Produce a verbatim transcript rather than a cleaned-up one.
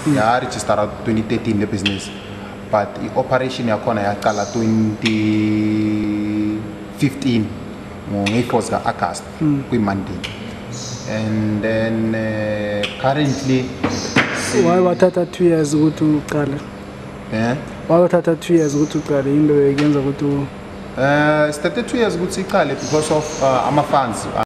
ya register twenty thirteen le business, but the operation yakhona yaqala twenty fifteen ngo-first August kwi-Monday. And then uh, currently why wathatha two years ukuthi uqala? Eh? Why wathatha two years ukuthi uqala into eyenza ukuthi uh started two years ukuthi iqale because of uh, ama funds.